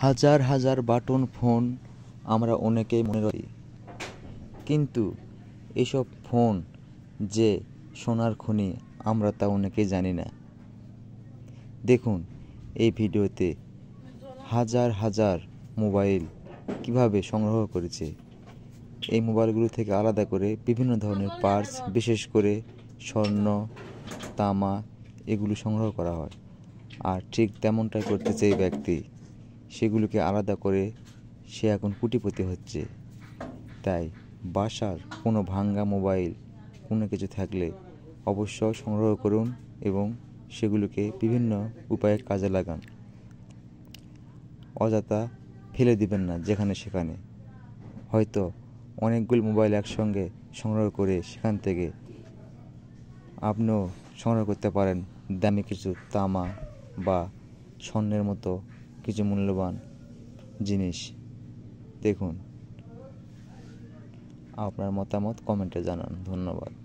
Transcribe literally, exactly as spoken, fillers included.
হাজার হাজার button phone আমরা অনেকেই মনে রাখি, কিন্তু এসব ফোন যে সোনার খনি আমরা তা অনেকেই জানি না। দেখুন এই ভিডিওতে হাজার হাজার মোবাইল কিভাবে সংগ্রহ করেছে। এই মোবাইলগুলো থেকে আলাদা করে বিভিন্ন ধরনের পার্টস, বিশেষ করে স্বর্ণ, তামা এগুলো সংগ্রহ করা হয়। আর ঠিক তেমনটাই করতেছে এই ব্যক্তি, সেগুলোকে আলাদা করে সে এখন কোটিপতি হচ্ছে। তাই বাসার কোনো ভাঙ্গা মোবাইল কোনো কিছু থাকলে অবশ্যই সংগ্রহ করুন এবং সেগুলোকে বিভিন্ন উপায়ে কাজে লাগান। অযথা ফেলে দিবেন না যেখানে সেখানে। হয়তো অনেকগুলো মোবাইল একসঙ্গে সংগ্রহ করে সেখান থেকে আপনিও সংগ্রহ করতে পারেন দামি কিছু তামা বা স্বর্ণের মতো কিছু মূল্যবান জিনিস। দেখুন, আপনার মতামত কমেন্টে জানান। ধন্যবাদ।